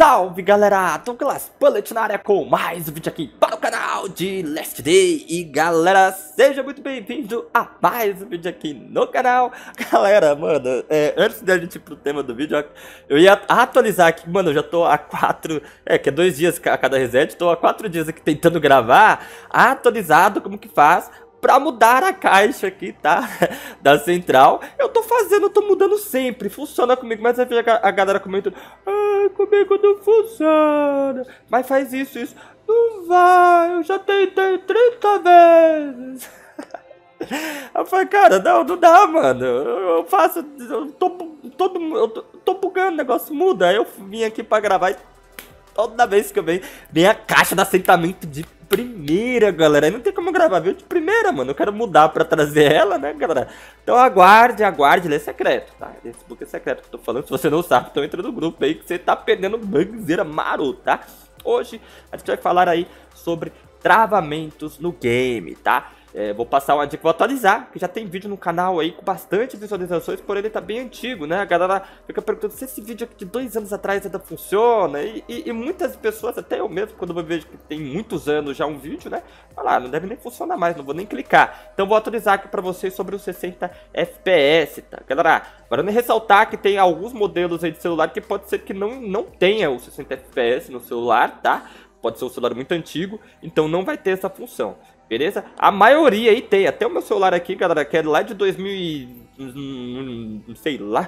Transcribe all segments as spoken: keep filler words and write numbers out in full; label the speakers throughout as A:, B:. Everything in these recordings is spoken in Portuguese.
A: Salve galera, Douglas Bullet na área com mais um vídeo aqui para o canal de Last Day. E galera, seja muito bem-vindo a mais um vídeo aqui no canal. Galera, mano, é, antes da gente ir pro tema do vídeo, eu ia atualizar aqui, mano, eu já tô há quatro, é que é dois dias a cada reset, tô há quatro dias aqui tentando gravar, atualizado como que faz pra mudar a caixa aqui, tá? Da central. Eu tô fazendo, eu tô mudando sempre. Funciona comigo, mas aí a galera comentando: ah, comigo não funciona. Mas faz isso, isso. Não vai, eu já tentei trinta vezes. Eu falei, cara, não, não dá, mano. Eu faço, eu tô, todo, eu tô, tô bugando, o negócio muda. Aí eu vim aqui pra gravar e toda vez que eu venho, vem a caixa de assentamento de primeira, galera. Aí não tem como gravar, viu? De primeira, mano. Eu quero mudar pra trazer ela, né, galera? Então aguarde, aguarde. Ele é secreto, tá? Esse book é secreto que eu tô falando. Se você não sabe, então entra no grupo aí que você tá perdendo bugzeira maroto, tá? Hoje a gente vai falar aí sobre travamentos no game, tá? É, vou passar uma dica, vou atualizar, que já tem vídeo no canal aí com bastante visualizações, porém ele tá bem antigo, né? A galera fica perguntando se esse vídeo aqui de dois anos atrás ainda funciona, e, e, e muitas pessoas, até eu mesmo, quando eu vejo que tem muitos anos já um vídeo, né? Fala, ah, não deve nem funcionar mais, não vou nem clicar. Então vou atualizar aqui pra vocês sobre os sessenta F P S, tá? Galera, para nem ressaltar que tem alguns modelos aí de celular que pode ser que não, não tenha o sessenta F P S no celular, tá? Pode ser um celular muito antigo, então não vai ter essa função. Beleza? A maioria aí tem. Até o meu celular aqui, galera, que é lá de dois mil e... Não sei lá.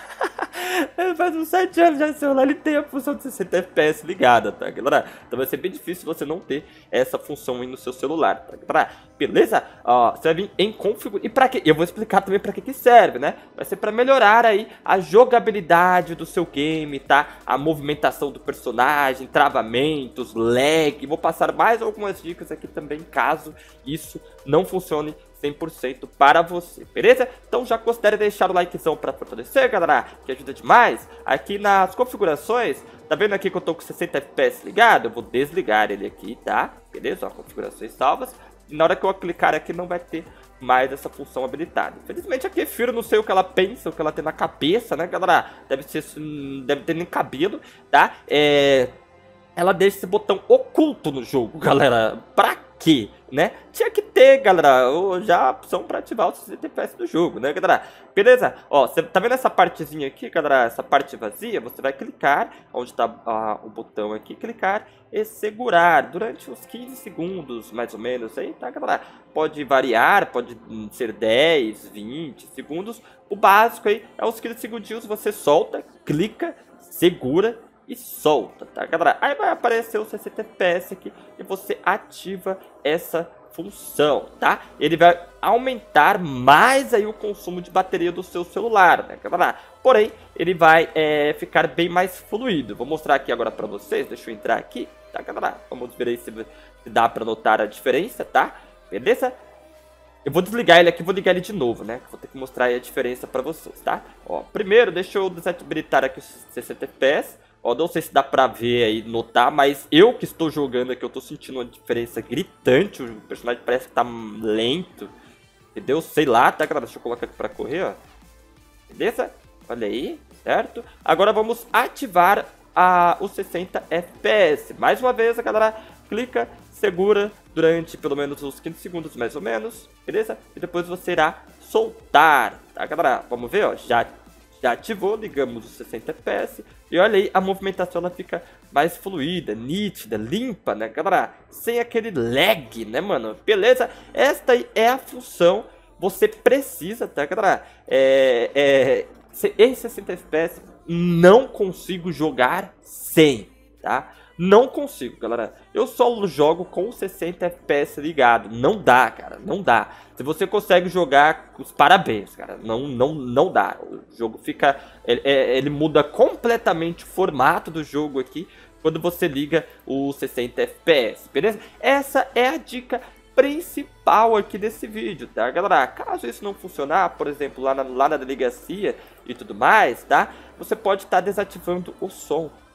A: Faz uns sete anos já o celular, ele tem a função de sessenta F P S ligada, tá, galera? Então vai ser bem difícil você não ter essa função aí no seu celular, tá, galera? Beleza? Ó, você vai vir em configuração. E pra quê? Eu vou explicar também pra que que serve, né? Vai ser pra melhorar aí a jogabilidade do seu game, tá? A movimentação do personagem, travamentos, lag. Vou passar mais algumas dicas aqui também, caso isso não funcione cem por cento para você, beleza? Então já considere deixar o likezão para fortalecer, galera, que ajuda demais. Aqui nas configurações, tá vendo aqui que eu tô com sessenta F P S ligado? Eu vou desligar ele aqui, tá? Beleza? Ó, configurações salvas. E na hora que eu clicar aqui não vai ter mais essa função habilitada. Infelizmente a Kefiro, não sei o que ela pensa, o que ela tem na cabeça, né, galera? Deve ser, deve ter nem cabelo, tá? É... Ela deixa esse botão oculto no jogo, galera. Pra quê, né? Tinha que ter, galera, já a opção pra ativar o sessenta F P S do jogo, né, galera? Beleza? Ó, você tá vendo essa partezinha aqui, galera? Essa parte vazia, você vai clicar onde tá ah, o botão aqui, clicar e segurar durante uns quinze segundos, mais ou menos, aí, tá, galera? Pode variar, pode ser dez, vinte segundos. O básico aí é uns quinze segundinhos, você solta, clica, segura e solta, tá, galera? Aí vai aparecer o sessenta F P S aqui e você ativa essa função, tá? Ele vai aumentar mais aí o consumo de bateria do seu celular, né, galera? Porém, ele vai é, ficar bem mais fluido. Vou mostrar aqui agora pra vocês, deixa eu entrar aqui, tá, galera? Vamos ver aí se, se dá pra notar a diferença, tá? Beleza? Eu vou desligar ele aqui, vou ligar ele de novo, né? Vou ter que mostrar aí a diferença pra vocês, tá? Ó, primeiro, deixa eu desabilitar aqui os sessenta F P S. Ó, não sei se dá pra ver aí, notar, mas eu que estou jogando aqui, eu tô sentindo uma diferença gritante. O personagem parece que tá lento, entendeu? Sei lá, tá, galera? Deixa eu colocar aqui pra correr, ó. Beleza? Olha aí, certo? Agora vamos ativar a, os sessenta F P S. Mais uma vez, galera, clica, segura durante pelo menos uns quinze segundos, mais ou menos, beleza? E depois você irá soltar, tá, galera? Vamos ver, ó, já... Já ativou, ligamos os sessenta F P S e olha aí, a movimentação ela fica mais fluida, nítida, limpa, né, galera? Sem aquele lag, né, mano? Beleza? Esta aí é a função, você precisa, tá, galera? É, é, esse sessenta F P S não consigo jogar sem, tá? Não consigo, galera. Eu só jogo com sessenta F P S ligado. Não dá, cara. Não dá. Se você consegue jogar, os parabéns, cara. Não, não, não dá. O jogo fica... Ele, ele muda completamente o formato do jogo aqui quando você liga o sessenta F P S, beleza? Essa é a dica principal aqui desse vídeo, tá, galera? Caso isso não funcionar, por exemplo, lá na, lá na delegacia e tudo mais, tá? Você pode estar desativando o som, tá?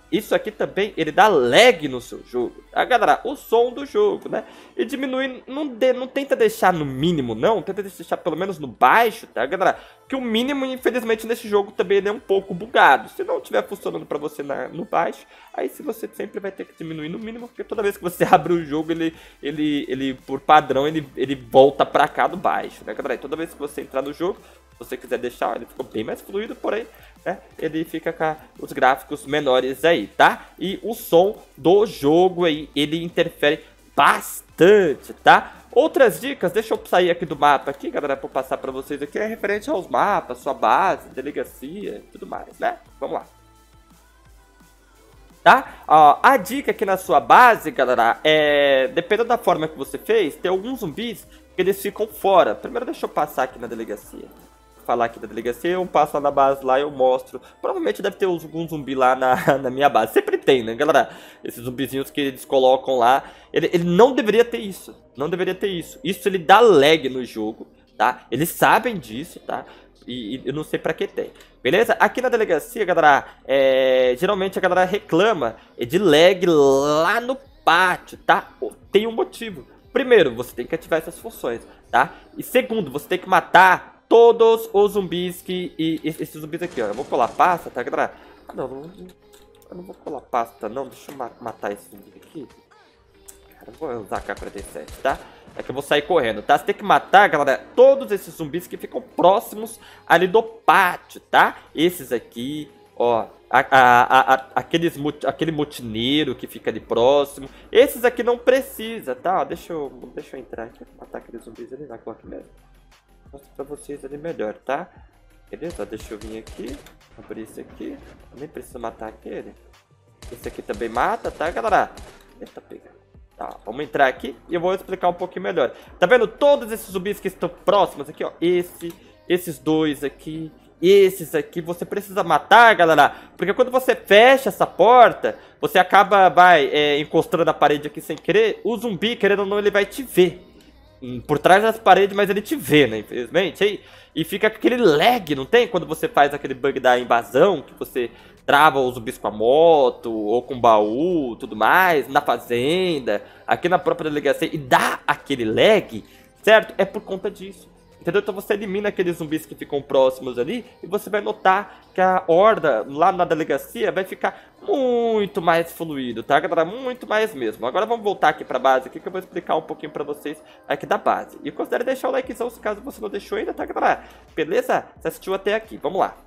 A: isso aqui também, ele dá lag no seu jogo, tá, galera? O som do jogo, né? E diminuir, não, de, não tenta deixar no mínimo, não. Tenta deixar pelo menos no baixo, tá, galera? Que o mínimo, infelizmente, nesse jogo também ele é um pouco bugado. Se não estiver funcionando pra você na, no baixo, aí se você sempre vai ter que diminuir no mínimo, porque toda vez que você abre o jogo, ele, ele, ele por padrão, ele, ele volta pra cá do baixo, né, galera? E toda vez que você entrar no jogo, se você quiser deixar, ele ficou bem mais fluido, porém, né, ele fica com os gráficos menores aí, tá? E o som do jogo aí, ele interfere bastante, tá? Outras dicas, deixa eu sair aqui do mapa aqui, galera, pra eu passar pra vocês aqui, é referente aos mapas, sua base, delegacia e tudo mais, né? Vamos lá. Tá? Ó, a dica aqui na sua base, galera, é... dependendo da forma que você fez, tem alguns zumbis que eles ficam fora. Primeiro deixa eu passar aqui na delegacia. Falar aqui da delegacia, eu passo lá na base lá, eu mostro. Provavelmente deve ter algum zumbi lá na, na minha base. Sempre tem, né, galera? Esses zumbizinhos que eles colocam lá. Ele, ele não deveria ter isso. Não deveria ter isso. Isso ele dá lag no jogo, tá? Eles sabem disso, tá? E, e eu não sei pra que tem. Beleza? Aqui na delegacia, galera, é, geralmente a galera reclama de lag lá no pátio, tá? Tem um motivo. Primeiro, você tem que ativar essas funções, tá? E segundo, você tem que matar todos os zumbis que... E, e, esses zumbis aqui, ó. Eu vou colar pasta, tá, galera? Ah, não, não, eu não vou colar pasta, não. Deixa eu ma matar esse zumbi aqui. Cara, eu vou usar a K quarenta e sete, tá? É que eu vou sair correndo, tá? Você tem que matar, galera, todos esses zumbis que ficam próximos ali do pátio, tá? Esses aqui, ó. A, a, a, aqueles, aquele motineiro que fica ali próximo. Esses aqui não precisa, tá? Ó, deixa, eu, deixa eu entrar aqui. Matar aqueles zumbis ali na clock mesmo. Mostro pra vocês ali melhor, tá? Beleza? Deixa eu vir aqui. Abrir esse aqui. Eu nem preciso matar aquele. Esse aqui também mata, tá, galera? Eita, pega. Tá, vamos entrar aqui e eu vou explicar um pouquinho melhor. Tá vendo todos esses zumbis que estão próximos aqui, ó? Esse, esses dois aqui, esses aqui. Você precisa matar, galera. Porque quando você fecha essa porta, você acaba, vai, é, encostando na parede aqui sem querer. O zumbi, querendo ou não, ele vai te ver por trás das paredes, mas ele te vê, né, infelizmente, aí, e fica aquele lag, não tem? Quando você faz aquele bug da invasão, que você trava os zumbis com a moto, ou com baú, tudo mais, na fazenda, aqui na própria delegacia, e dá aquele lag, certo? É por conta disso. Entendeu? Então você elimina aqueles zumbis que ficam próximos ali e você vai notar que a horda lá na delegacia vai ficar muito mais fluido, tá, galera? Muito mais mesmo. Agora vamos voltar aqui pra base aqui que eu vou explicar um pouquinho pra vocês aqui da base. E considere deixar o likezão se caso você não deixou ainda, tá, galera? Beleza? Você assistiu até aqui. Vamos lá.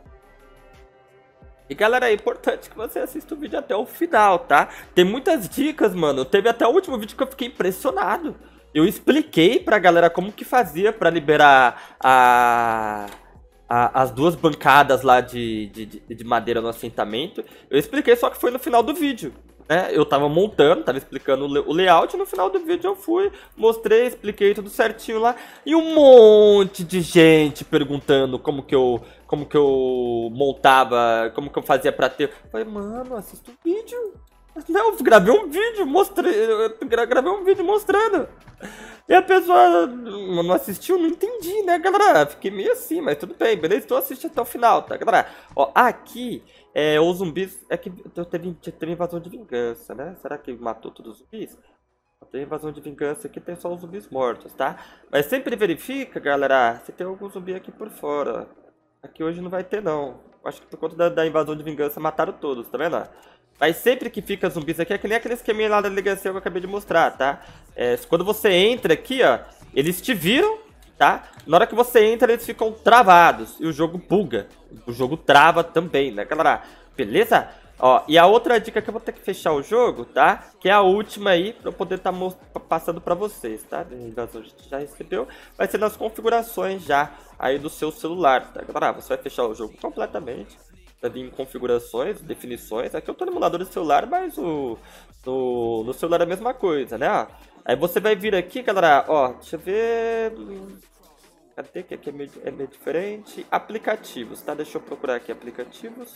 A: E galera, é importante que você assista o vídeo até o final, tá? Tem muitas dicas, mano. Teve até o último vídeo que eu fiquei impressionado. Eu expliquei pra galera como que fazia pra liberar a, a, as duas bancadas lá de, de, de madeira no assentamento. Eu expliquei, só que foi no final do vídeo, né? Eu tava montando, tava explicando o layout, e no final do vídeo eu fui, mostrei, expliquei tudo certinho lá. E um monte de gente perguntando como que eu, como que eu montava, como que eu fazia pra ter. Eu falei, mano, assista o vídeo. Não, eu gravei um vídeo, mostrei, eu gravei um vídeo mostrando. E a pessoa não assistiu, não entendi, né, galera? Fiquei meio assim, mas tudo bem, beleza? Então assiste até o final, tá, galera? Ó, aqui, é, os zumbis, é que teve, teve invasão de vingança, né? Será que matou todos os zumbis? Tem invasão de vingança aqui, tem só os zumbis mortos, tá? Mas sempre verifica, galera, se tem algum zumbi aqui por fora. Aqui hoje não vai ter, não. Acho que por conta da, da invasão de vingança mataram todos, tá vendo? Mas sempre que fica zumbis aqui, é que nem aquele esqueminha lá da delegacia que eu acabei de mostrar, tá? É, quando você entra aqui, ó, eles te viram, tá? Na hora que você entra, eles ficam travados. E o jogo buga. O jogo trava também, né, galera? Beleza? Ó, e a outra dica que eu vou ter que fechar o jogo, tá? Que é a última aí, pra eu poder estar tá passando pra vocês, tá? A invasão a gente já recebeu. Vai ser nas configurações já aí do seu celular, tá, galera? Você vai fechar o jogo completamente. Vai vir em configurações, definições. Aqui eu tô no emulador do celular, mas o, no, no celular é a mesma coisa, né? Aí você vai vir aqui, galera, ó, deixa eu ver... Cadê que aqui é meio, é meio diferente? Aplicativos, tá? Deixa eu procurar aqui aplicativos.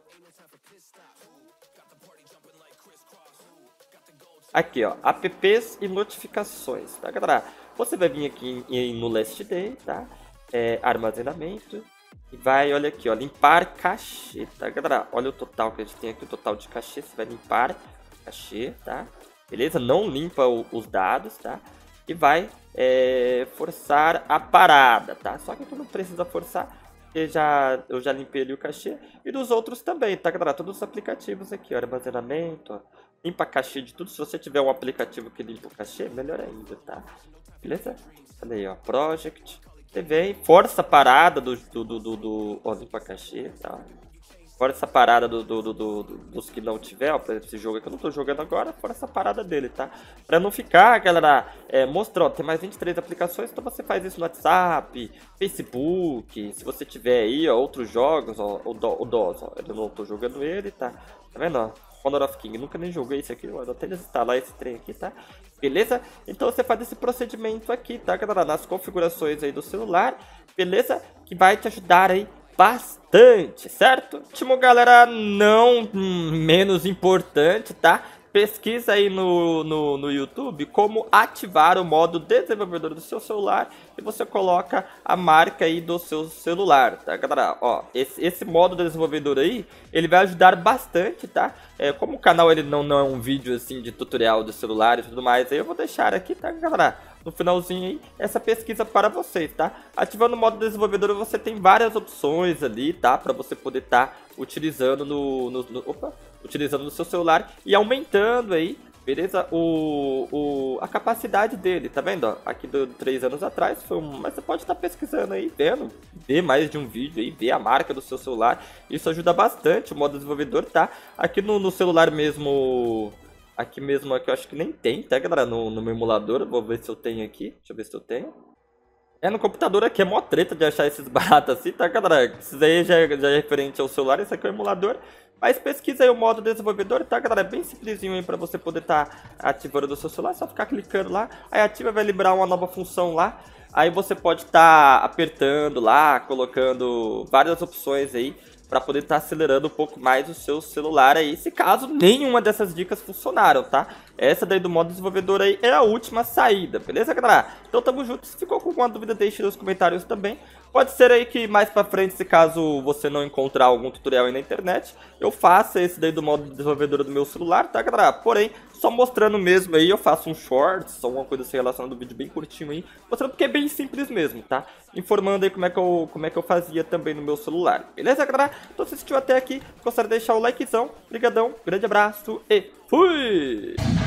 A: Aqui, ó, apps e notificações, tá, galera? Você vai vir aqui em, em, no Last Day, tá? É, armazenamento. E vai, olha aqui, ó, limpar cachê, tá, galera? Olha o total que a gente tem aqui, o total de cachê. Você vai limpar cachê, tá? Beleza? Não limpa o, os dados, tá? E vai é, forçar a parada, tá? Só que tu não precisa forçar, porque já, eu já limpei ali o cachê. E dos outros também, tá, galera? Todos os aplicativos aqui, ó, armazenamento, ó, limpa cachê de tudo. Se você tiver um aplicativo que limpa o cachê, melhor ainda, tá? Beleza? Olha aí, ó, project. Você vem, força a parada do, do, do, do, do ó, limpa cachê, tá? Força a parada do, do, do, do, dos que não tiver, ó, por exemplo, esse jogo que eu não tô jogando agora, força a parada dele, tá? Pra não ficar, galera, é, mostrou, tem mais vinte e três aplicações, então você faz isso no WhatsApp, Facebook, se você tiver aí, ó, outros jogos, ó, o, Do, o DOS, ó, eu não tô jogando ele, tá? Tá vendo, ó? Honor of King, nunca nem joguei esse aqui, eu até desinstalar esse trem aqui, tá? Beleza? Então você faz esse procedimento aqui, tá, galera? Nas configurações aí do celular, beleza? Que vai te ajudar aí bastante, certo? Último, galera, não menos importante, tá? Pesquisa aí no, no, no YouTube como ativar o modo desenvolvedor do seu celular e você coloca a marca aí do seu celular, tá, galera? Ó, esse, esse modo desenvolvedor aí, ele vai ajudar bastante, tá? É, como o canal ele não, não é um vídeo assim de tutorial do celular e tudo mais, aí eu vou deixar aqui, tá, galera? No finalzinho aí, essa pesquisa para vocês, tá? Ativando o modo desenvolvedor, você tem várias opções ali, tá? Para você poder estar tá utilizando no, no, no... Opa! Utilizando no seu celular e aumentando aí, beleza? O, o, a capacidade dele, tá vendo? Ó, aqui do três anos atrás foi um... Mas você pode estar tá pesquisando aí, vendo, ver mais de um vídeo aí, ver a marca do seu celular. Isso ajuda bastante o modo desenvolvedor, tá? Aqui no, no celular mesmo... Aqui mesmo, aqui eu acho que nem tem, tá, galera? No, no meu emulador, vou ver se eu tenho aqui. Deixa eu ver se eu tenho. É, no computador aqui é mó treta de achar esses baratos assim, tá, galera? Isso aí já, já é referente ao celular, esse aqui é o emulador. Mas pesquisa aí o modo desenvolvedor, tá, galera? É bem simplesinho aí pra você poder estar tá ativando do seu celular. É só ficar clicando lá, aí ativa, vai liberar uma nova função lá. Aí você pode estar tá apertando lá, colocando várias opções aí para poder estar tá acelerando um pouco mais o seu celular aí, se caso nenhuma dessas dicas funcionaram, tá? Essa daí do modo desenvolvedor aí é a última saída, beleza, galera? Então tamo junto, se ficou com alguma dúvida deixe nos comentários também. Pode ser aí que mais pra frente, se caso você não encontrar algum tutorial aí na internet, eu faça esse daí do modo desenvolvedor do meu celular, tá, galera? Porém, só mostrando mesmo aí, eu faço um shorts, só uma coisa assim relacionada ao vídeo bem curtinho aí, mostrando porque é bem simples mesmo, tá? Informando aí como é que eu, como é que eu fazia também no meu celular, beleza, galera? Então se assistiu até aqui, gostaria de deixar o likezão, brigadão, grande abraço e fui!